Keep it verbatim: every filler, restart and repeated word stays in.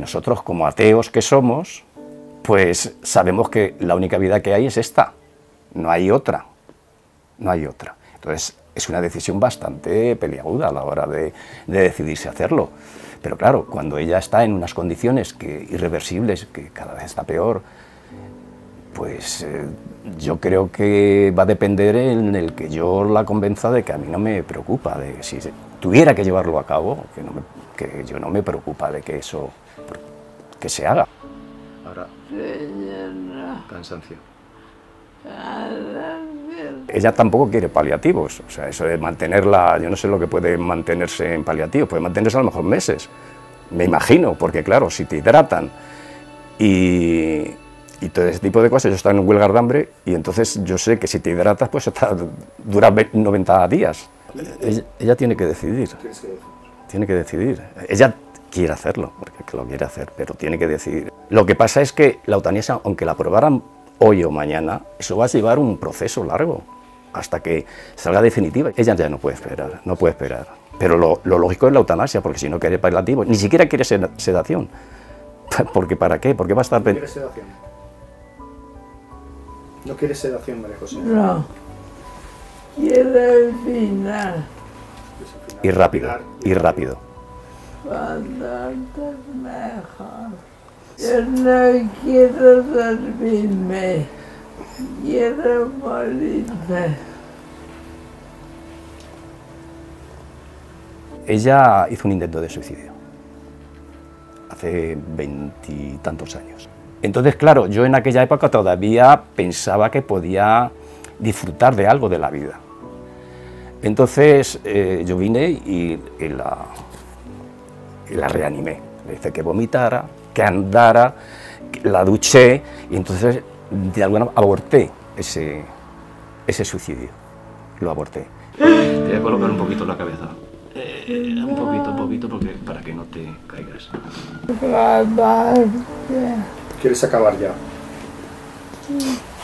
nosotros, como ateos que somos, pues sabemos que la única vida que hay es esta, no hay otra, no hay otra. Entonces es una decisión bastante peliaguda a la hora de, de decidirse hacerlo. Pero claro, cuando ella está en unas condiciones que, irreversibles, que cada vez está peor, pues eh, yo creo que va a depender en el que yo la convenza de que a mí no me preocupa, de si tuviera que llevarlo a cabo, que, no me, que yo no me preocupa de que eso que se haga. Ahora, cansancio. Ella tampoco quiere paliativos, o sea, eso de mantenerla, yo no sé lo que puede mantenerse en paliativos, puede mantenerse a lo mejor meses, me imagino, porque claro, si te hidratan y, y todo ese tipo de cosas, ellos están en huelga de hambre y entonces yo sé que si te hidratas pues está, dura noventa días. Ella, ella tiene que decidir, tiene que decidir, ella quiere hacerlo, porque lo quiere hacer, pero tiene que decidir. Lo que pasa es que la eutanasia, aunque la aprobaran hoy o mañana, eso va a llevar un proceso largo, hasta que salga definitiva. Ella ya no puede esperar, no puede esperar. Pero lo, lo lógico es la eutanasia, porque si no quiere paliativo, ni siquiera quiere sedación. Porque ¿para qué? Porque va a estar... ¿No quiere sedación? ¿No quiere sedación, María José? No. Quiere el final. Y rápido, y rápido. Cuando antes mejor. Yo no quiero dormirme, quiero morirme. Ella hizo un intento de suicidio hace veintitantos años. Entonces, claro, yo en aquella época todavía pensaba que podía disfrutar de algo de la vida. Entonces eh, yo vine y, y, la, y la reanimé. Le hice que vomitara, que andara, que la duché y entonces de alguna manera aborté ese, ese suicidio. Lo aborté. Te voy a colocar un poquito la cabeza. Eh, un poquito, un poquito, porque, para que no te caigas. Acabarte. ¿Quieres acabar ya? Sí.